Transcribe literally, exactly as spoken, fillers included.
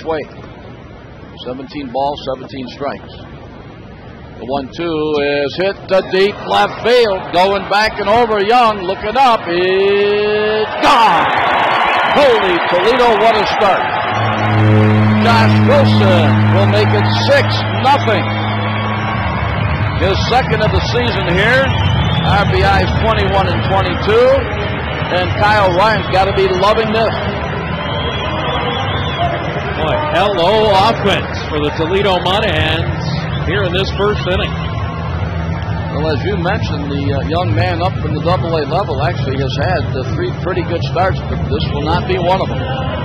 way. seventeen balls, seventeen strikes. The one two is hit to deep left field. Going back and over. Young looking up. It's gone. Holy Toledo, what a start. Josh Wilson will make it six nothing. His second of the season here. R B I's twenty-one and twenty-two. And Kyle Ryan's got to be loving this. Boy, hello offense for the Toledo Mud Hens here in this first inning. Well, as you mentioned, the uh, young man up from the double A level actually has had uh, three pretty good starts, but this will not be one of them.